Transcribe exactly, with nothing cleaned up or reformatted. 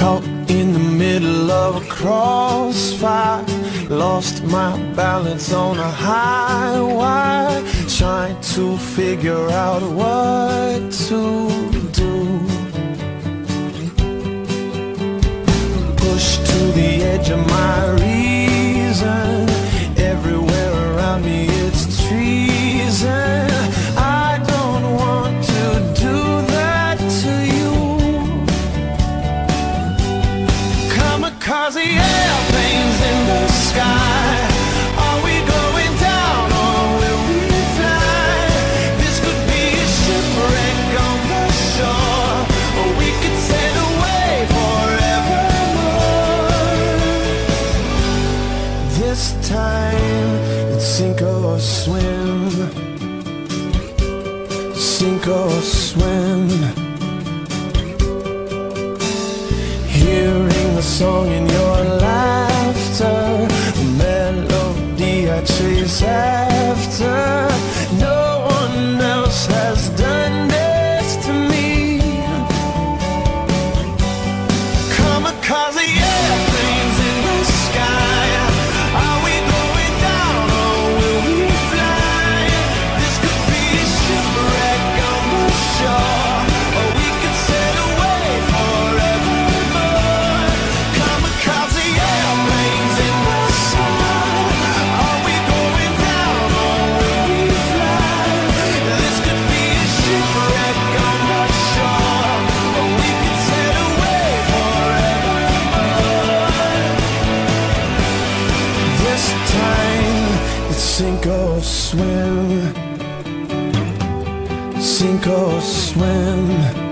Caught in the middle of a crossfire, lost my balance on a high wire, trying to figure out what to do. Pushed to the edge of my reason, everywhere around me it's treason. I don't want to do that to you. Kamikaze airplanes in the sky, are we going down or will we fly? This could be a shipwreck on the shore, or we could sail away forevermore. This time it's sink or swim, sink or swim. Hearing the song in your laughter, the melody I chase after. No one else has done this to me. Kamikaze airplanes in the sky, are we going down or will we fly? This could be a shipwreck on the shore, or we could sail away forevermore. Kamikaze airplanes in the sky, are we going down or will we fly? This could be a shipwreck on the shore, or we could sail away forevermore. This time it's sink or swim, sink or swim.